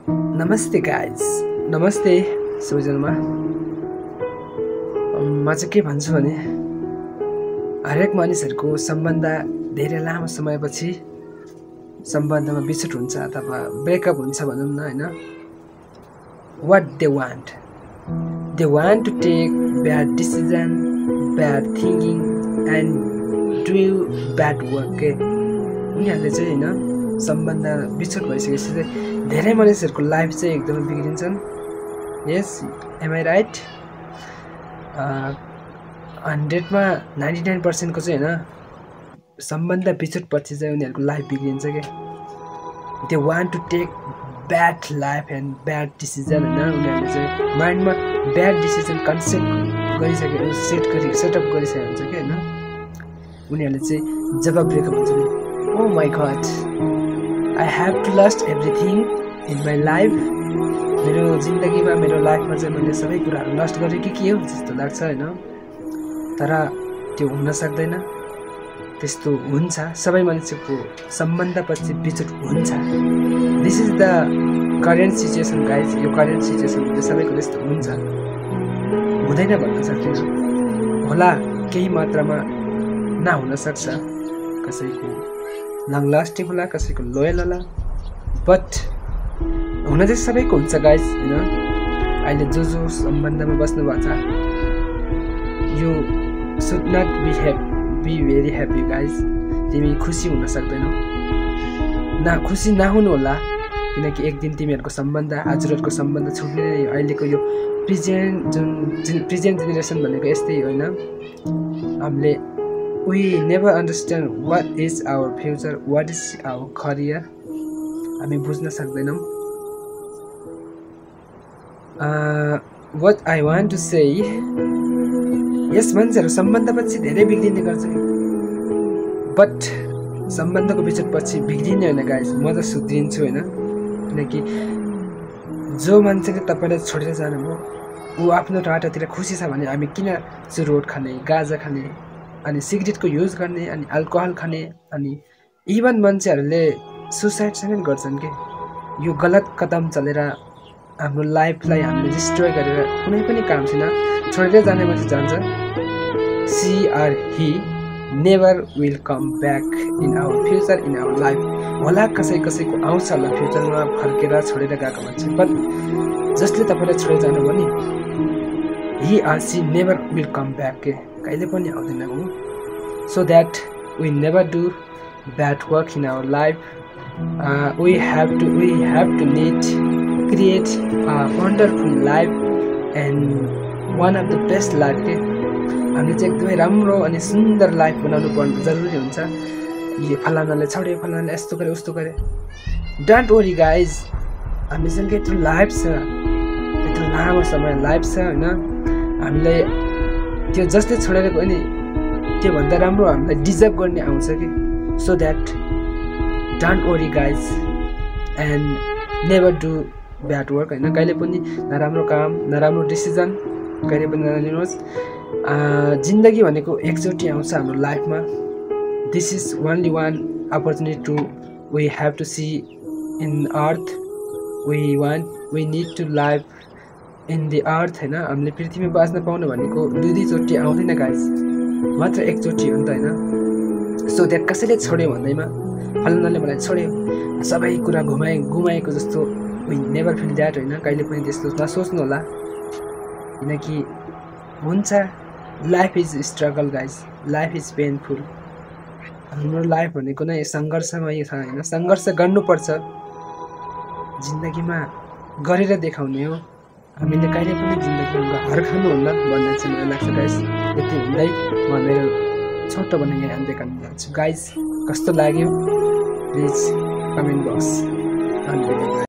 नमस्ते गाइज, नमस्ते सबैजनामा। म चाहिँ के भन्छु भने हरेक मानिसहरूको सम्बन्ध धेरै लामो समयपछि सम्बन्धमा बिछोड हुन्छ अथवा ब्रेकअप हुन्छ भनौँ न, हैन। What they want to take bad decision, bad thinking and do bad work के उनीहरूले चाहिँ हैन सम्बन्ध बिछोड भइसकेपछि चाहिँ धेरै मानिसहरूको लाइफ चाहिँ एकदमै बिग्रिन्छन्। Yes, am I right? 100मा 99% को चाहिँ हैन सम्बन्ध बिछोडपछि चाहिँ उनीहरूको लाइफ बिग्रिन्छ के। They want to take bad life and bad decision, हैन। उनीहरूले चाहिँ माइन्डमा ब्याड डिसिजन कन्सेप्ट गरिसकेको सेटअप गरिसकेको हुन्छ कि, हैन। उनीहरूले चाहिँ जब ब्रेकअप हुन्छ नि, oh my God, I have to lost everything in my life. मेरो जिन्दगीमा, मेरो लाइफमा चाहिँ मैले सबै कुराहरू लस्ट गरेँ कि के हो जस्तो लाग्छ, हैन। तर त्यो हुन सक्दैन, त्यस्तो हुन्छ। सबै मानिसको सम्बन्धपछि बिछोड हुन्छ। This is the current situation guys. यो करेन्ट सिचुएसन सबैको त्यस्तो हुन्छ, हुँदैन भन्न सक्दैन। होला केही मात्रामा नहुन सक्छ, कसैको लङ लास्टिङ होला, कसैको लोयल होला, बट हुन चाहिँ सबैको हुन्छ गाइज, हैन। अहिले जो सम्बन्धमा बस्नु भएको छ, you should not be very happy guys. तिमी खुसी हुन सक्दैनौ, खुसी नहुनु होला, किनकि एक दिन तिमीहरूको सम्बन्ध, हजुरहरूको सम्बन्ध छुट्ने नै। अहिलेको यो प्रेजेन्ट जेनेरेसन भनेको यस्तै होइन। हामीले we never understand what is our future, what is our career. हामी बुझ्न सक्दैनौँ। what I want to say, यस मान्छेहरू सम्बन्धपछि धेरै बिग्रिने गर्छ, बट सम्बन्धको बिछोडपछि बिग्रिने होइन गाइज। म त सुध्रिन्छु, होइन। किनकि जो मान्छेले तपाईँलाई छोडेर जानुभयो, ऊ आफ्नो टाटातिर खुसी छ भने हामी किन चुरोट खाने, गाजा खाने, अनि सिगरेटको युज गर्ने, अनि अल्कोहल खाने, अनि इभन मान्छेहरूले सुसाइड समेत गर्छन् कि। यो गलत कदम चलेर हाम्रो लाइफलाई हामीले डिस्ट्रोय गरेर कुनै पनि काम छैन। छोडेर जाने मान्छे जान्छ, see are he never will come back in our future, in our life. होला कसैको आउँछ होला फ्युचरमा फर्केर छोडेर गएको मान्छे, बट जसले तपाईँलाई छोडेर जानुभयो नि, he are see never will come back के, कहिले पनि आउँदैन ऊ। So that we never do bad work in our life. We have to need create a wonderful life and one of the best life के। हामीले चाहिँ एकदमै राम्रो अनि सुन्दर लाइफ बनाउनु पर्नु जरुरी हुन्छ। यो फलानाले छोड्यो, फलानाले यस्तो गरे, उस्तो गरे, डोन्ट वरी गाइज। हामीसँग यत्रो लाइफ छ, यत्रो लामो समय लाइफ छ, होइन। हामीलाई त्यो जसले छोडेर गयो नि, त्योभन्दा राम्रो हामीलाई डिजर्भ गर्ने आउँछ कि। So that don't worry guys and never do bad work, होइन। कहिले पनि नराम्रो काम, नराम्रो डिसिजन कहिले पनि नलिनुहोस्। जिन्दगी भनेको एकचोटि आउँछ हाम्रो लाइफमा। This is only one opportunity to we have to see in earth. We need to live in the earth, होइन। हामीले पृथ्वीमा बाँच्न पाउनु भनेको दुईचोटि आउँदैन गाइज, मात्र एकचोटि हो नि त, होइन। सो द्याट कसैले छोड्यो भन्दैमा, फलानाले मलाई छोड्यो, सबै कुरा गुमाएको जस्तो वी नेभर फिल द्याट, होइन। कहिले पनि त्यस्तो नसोच्नु होला, किनकि हुन्छ, life is struggle guys, life is painful. हाम्रो लाइफ भनेको नै सङ्घर्षमय छ, होइन। सङ्घर्ष गर्नुपर्छ जिन्दगीमा, गरेर देखाउने हो। हामीले कहिले पनि जिन्दगीमा हर खानुहुन्न भन्ने चाहिँ मलाई लाग्छ गाइज। यति हुँदै म मेरो छोटो बनाइ यहाँ अन्त्य गर्न जान्छु गाइज। कस्तो लाग्यो प्लिज कमेन्ट बक्स।